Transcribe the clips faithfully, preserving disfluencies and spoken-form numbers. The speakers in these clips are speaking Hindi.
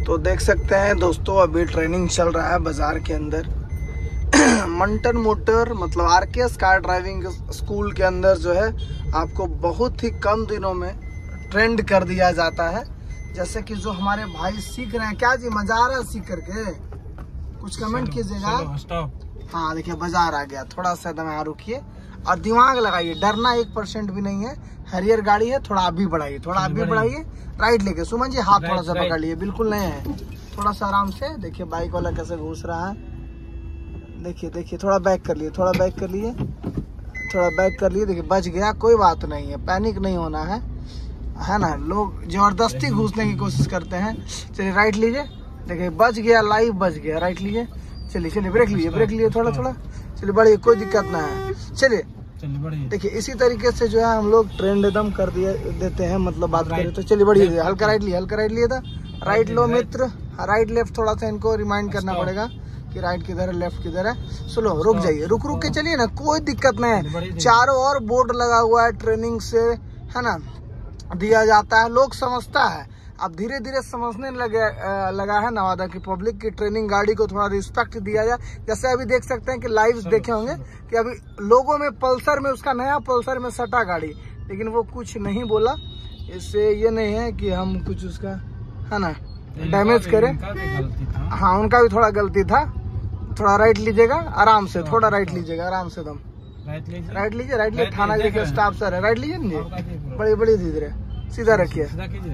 तो देख सकते हैं दोस्तों, अभी ट्रेनिंग चल रहा है बाजार के अंदर। मंटन मोटर मतलब R K S car driving school के अंदर जो है आपको बहुत ही कम दिनों में ट्रेंड कर दिया जाता है। जैसे कि जो हमारे भाई सीख रहे हैं, क्या जी मजा आ रहा है सीख करके? कुछ कमेंट कीजिएगा। हाँ देखिए बाजार आ गया, थोड़ा सा दम यहाँ रुकिए और दिमाग लगाइए, डरना एक परसेंट भी नहीं है। हरियर गाड़ी है, थोड़ा आप भी बढ़ाइए, थोड़ा आप भी बढ़ाइए, राइट लेके। सुमन जी हाथ थोड़ा सा पकड़ लिए, बिल्कुल नहीं है, थोड़ा सा आराम से। देखिए बाइक वाला कैसे घुस रहा है, देखिए देखिए, थोड़ा बैक कर लिए, थोड़ा बैक कर लिए, थोड़ा बैक कर लिए। देखिए बच गया, कोई बात नहीं है, पैनिक नहीं होना है, है ना। लोग जबरदस्ती घुसने की कोशिश करते हैं। चलिए राइट लीजिए, देखिए बच गया, लाइव बच गया, राइट लीजिए। चलिए चलिए ब्रेक लीजिए, ब्रेक लीजिए थोड़ा थोड़ा, चलिए बढ़िए, कोई दिक्कत ना है। चलिए देखिए इसी तरीके से जो है हम लोग ट्रेंड एकदम कर दिए देते हैं, मतलब बात करें तो। चलिए बढ़िए, हल्का राइट लिए, हल्का राइट लिए था, राइट लो मित्र, राइट लेफ्ट थोड़ा सा इनको रिमाइंड करना पड़ेगा कि राइट किधर है, लेफ्ट किधर है। स्लो रुक जाइए, रुक रुक के चलिए ना, कोई दिक्कत नहीं है। चारों ओर बोर्ड लगा हुआ है, ट्रेनिंग से है ना दिया जाता है, लोग समझता है। अब धीरे धीरे समझने लगे लगा है नवादा की पब्लिक की ट्रेनिंग गाड़ी को थोड़ा रिस्पेक्ट दिया जाए। जैसे अभी देख सकते हैं कि लाइव देखे होंगे कि अभी लोगों में पल्सर में, उसका नया पल्सर में सटा गाड़ी, लेकिन वो कुछ नहीं बोला। इससे ये नहीं है कि हम कुछ उसका है ना डैमेज करें। हाँ उनका भी थोड़ा गलती था। थोड़ा राइट लीजिएगा आराम से, थोड़ा राइट लीजिएगा आराम से, दम राइट लीजिए, राइट लीजिए, राइट लीजिए। थाना देखिए स्टाफ सर है, राइट लीजिए ना, बड़ी बड़ी धीरे सीधा रखिए।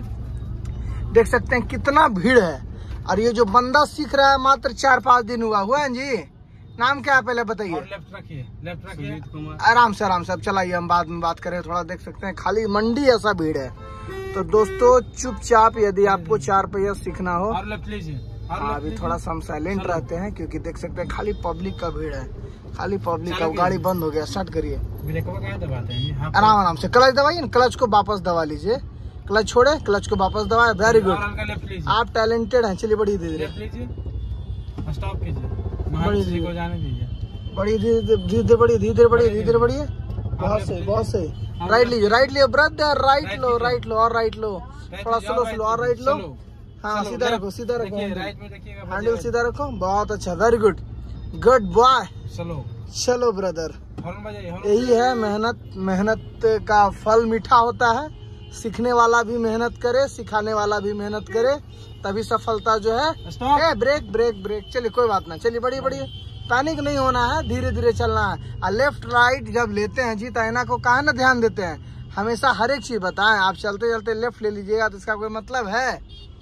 देख सकते हैं कितना भीड़ है। और ये जो बंदा सीख रहा है मात्र चार पाँच दिन हुआ हुआ है जी। नाम क्या है पहले बताइए? लेफ्ट रखिए, लेफ्ट रखिए, आराम से आराम से। अब चलाइए, हम बाद में बात करें। थोड़ा देख सकते हैं खाली मंडी ऐसा भीड़ है। तो दोस्तों चुपचाप, यदि आपको चार पहिया सीखना हो, और लेफ्ट लीजिए। हाँ अभी थोड़ा सा हम साइलेंट रहते हैं क्योंकि देख सकते हैं खाली पब्लिक का भीड़ है, खाली पब्लिक का। गाड़ी बंद हो गया, स्टार्ट करिए, आराम आराम से। क्लच दबाइए, क्लच को वापस दबा लीजिए, क्लच छोड़े, क्लच को वापस दबाए। वेरी गुड, आप टैलेंटेड हैं। चलिए बड़ी धीरे स्टॉप कीजिए, बड़ी धीरे को जाने दीजिए, बड़ी धीरे धीरे बड़ी धीरे बड़ी धीरे बढ़िए। बहुत सही, बहुत सही। राइट लीजिए, राइट लियो ब्रदर, राइट लो, राइट लो और राइट लो, थोड़ा स्लो स्लो और राइट लो। हाँ सीधा रखो, सीधा रखो, हैंडल सीधा रखो, बहुत अच्छा, वेरी गुड, गुड बॉय। चलो चलो ब्रदर, यही है मेहनत, मेहनत का फल मीठा होता है। सीखने वाला भी मेहनत करे, सिखाने वाला भी मेहनत करे, तभी सफलता जो है। ए, ब्रेक ब्रेक ब्रेक, चलिए कोई बात ना, चलिए बढ़िए बढ़िए, पैनिक नहीं होना है, धीरे धीरे चलना है। और लेफ्ट राइट जब लेते हैं जी, ताइना को कहा ना ध्यान देते हैं, हमेशा हर एक चीज बताएं। आप चलते चलते लेफ्ट ले लीजिएगा तो इसका कोई मतलब है?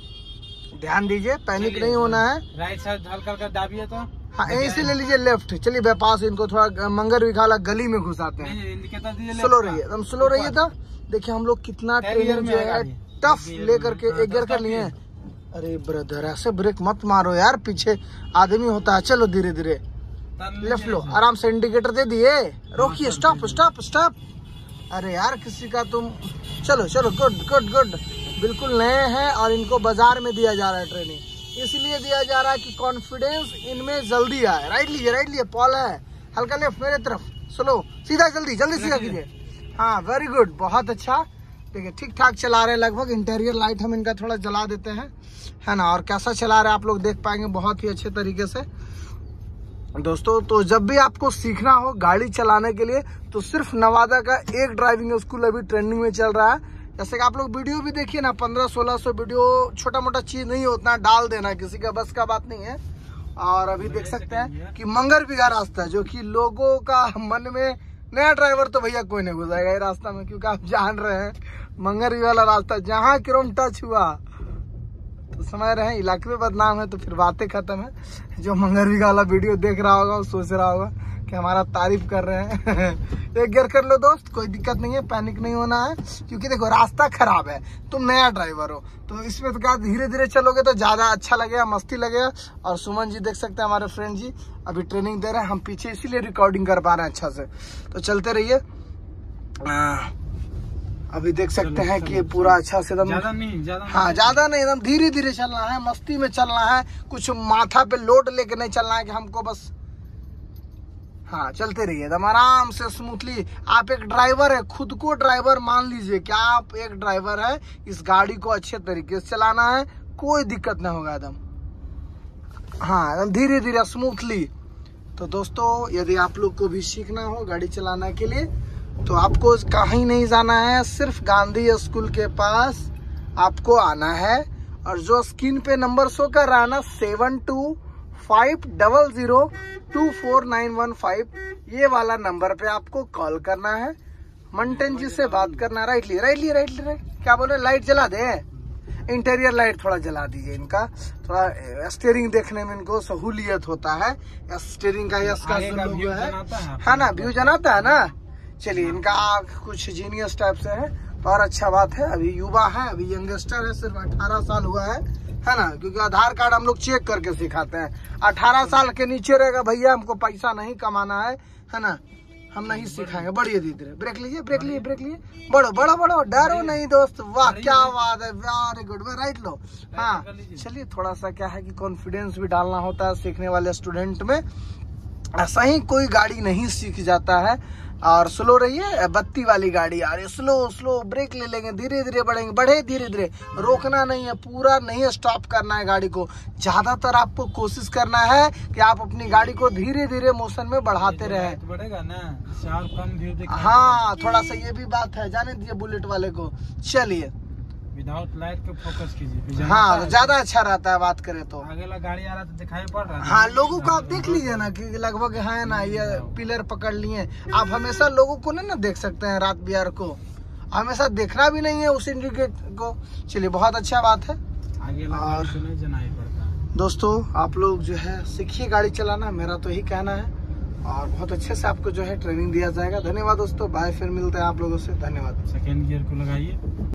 ध्यान दीजिए, पैनिक नहीं होना है। राइट साइड हल्का हल्का दाबिए तो हाँ यहीं से ले लीजिए लेफ्ट। चलिए बाईपास इनको थोड़ा मंगर विखाला गली में घुसाते हैं। स्लो रहिए, एकदम स्लो रहिए। तो देखिए हम लोग कितना ट्रेनिंग जो है टफ लेकर के एक गियर कर लिए। अरे ब्रदर ऐसे ब्रेक मत मारो यार, पीछे आदमी होता है। चलो धीरे धीरे लेफ्ट लो, आराम से इंडिकेटर दे दिए, रोकिए, स्टॉप स्टॉप स्टॉप। अरे यार किसी का तुम, चलो चलो, गुड गुड गुड। बिल्कुल नए हैं और इनको बाजार में दिया जा रहा है ट्रेनिंग, इसलिए दिया जा रहा है कि कॉन्फिडेंस इनमें जल्दी आए। राइट लीजिए, राइट लीजिए, पॉल है, हल्का लेफ्ट मेरे तरफ, स्लो, सीधा, जल्दी जल्दी सीधा कीजिए। हाँ वेरी गुड, बहुत अच्छा। देखिए ठीक ठाक चला रहे हैं लगभग। इंटीरियर लाइट हम इनका थोड़ा जला देते हैं, है ना, और कैसा चला रहे हैं आप लोग देख पाएंगे बहुत ही अच्छे तरीके से दोस्तों। तो जब भी आपको सीखना हो गाड़ी चलाने के लिए, तो सिर्फ नवादा का एक ड्राइविंग स्कूल अभी ट्रेंडिंग में चल रहा है। जैसे कि आप लोग वीडियो भी देखिए ना, पंद्रह सोलह सौ वीडियो छोटा मोटा चीज नहीं होता, डाल देना किसी का बस का बात नहीं है। और अभी देख सकते हैं कि मंगर बिघा रास्ता है, जो कि लोगों का मन में, नया ड्राइवर तो भैया कोई नहीं घुसाएगा ये रास्ता में, क्योंकि आप जान रहे हैं मंगर बिघा वाला रास्ता, जहाँ क्रोम टच हुआ तो समझ रहे हैं इलाके में बदनाम है, तो फिर बातें खत्म है। जो मंगर बिघा वाला वीडियो देख रहा होगा वो सोच रहा होगा कि हमारा तारीफ कर रहे हैं। एक गियर कर लो दोस्त, कोई दिक्कत नहीं है, पैनिक नहीं होना है, क्योंकि देखो रास्ता खराब है, तुम नया ड्राइवर हो, तो इसमें तो क्या धीरे धीरे चलोगे तो ज्यादा अच्छा लगेगा, मस्ती लगेगा। और सुमन जी देख सकते हैं हमारे फ्रेंड जी अभी ट्रेनिंग दे रहे हैं, हम पीछे इसीलिए रिकॉर्डिंग कर पा रहे हैं अच्छा से। तो चलते रहिए, अभी देख सकते हैं कि पूरा अच्छा से एकदम, हाँ ज्यादा नहीं, एकदम धीरे धीरे चलना है, मस्ती में चलना है, कुछ माथा पे लोड लेके नहीं चलना है कि हमको बस, हाँ चलते रहिए एकदम आराम से स्मूथली। आप एक ड्राइवर है, खुद को ड्राइवर मान लीजिए कि आप एक ड्राइवर है, इस गाड़ी को अच्छे तरीके से चलाना है, कोई दिक्कत ना होगा एकदम। हाँ, एकदम धीरे धीरे स्मूथली। तो दोस्तों यदि आप लोग को भी सीखना हो गाड़ी चलाने के लिए तो आपको कहीं नहीं जाना है, सिर्फ गांधी स्कूल के पास आपको आना है। और जो स्क्रीन पे नंबर शो कर रहा है ना, seven two five double zero two four nine one five, ये वाला नंबर पे आपको कॉल करना है। मंटन जी से बात करना। राइट ली राइट ली राइट ली राइट क्या बोल रहे, लाइट जला दे, इंटीरियर लाइट थोड़ा जला दीजिए। इनका थोड़ा स्टीयरिंग देखने में इनको सहूलियत होता है। स्टीयरिंग का यस का लोगो है, है ना, व्यू जनाता है ना। चलिए, इनका कुछ जीनियस टाइप से है तो और अच्छा बात है। अभी युवा है, अभी यंगस्टर है, सिर्फ अठारह साल हुआ है, है ना, क्योंकि आधार कार्ड हम लोग चेक करके सिखाते हैं। अठारह साल के नीचे रहेगा भैया, हमको पैसा नहीं कमाना है, है ना, हम नहीं सिखाएंगे। बढ़िए धीरे, ब्रेक लीजिए ब्रेक लीजिए ब्रेक लीजिए, बढ़ो बढ़ो बढ़ो, डरो नहीं दोस्त। वाह क्या बात है, वेरी गुड, राइट लो। हाँ चलिए, थोड़ा सा क्या है कि कॉन्फिडेंस भी डालना होता है सीखने वाले स्टूडेंट में। ऐसा ही कोई गाड़ी नहीं सीख जाता है। और स्लो रहिए, बत्ती वाली गाड़ी आ रही है, स्लो स्लो, ब्रेक ले लेंगे, धीरे धीरे बढ़ेंगे, बढ़े धीरे धीरे, रोकना नहीं है, पूरा नहीं स्टॉप करना है गाड़ी को। ज्यादातर आपको कोशिश करना है कि आप अपनी गाड़ी को धीरे धीरे मोशन में बढ़ाते रहे। बढ़ेगा ना, शार्प कम व्यू दिखाई। हाँ, थोड़ा सा ये भी बात है, जाने दीजिए बुलेट वाले को। चलिए, विदाउट लाइट पे फोकस कीजिए। हाँ, तो ज्यादा अच्छा रहता है। बात करें तो अगला गाड़ी आ रहा तो दिखाई पड़ रहा है। हाँ, लोगों को आप देख लीजिए ना कि लगभग है ना, ये पिलर पकड़ लिए। आप हमेशा लोगों को नहीं ना देख सकते हैं, रात बिहार को हमेशा देखना भी नहीं है उस इंडिकेट को। चलिए, बहुत अच्छा बात है। आगे और जना ही पड़ता है। दोस्तों आप लोग जो है सीखिए गाड़ी चलाना, मेरा तो यही कहना है। और बहुत अच्छे से आपको जो है ट्रेनिंग दिया जाएगा। धन्यवाद दोस्तों, बाय, फिर मिलते हैं आप लोगों से। धन्यवाद। सेकेंड गियर को लगाइए।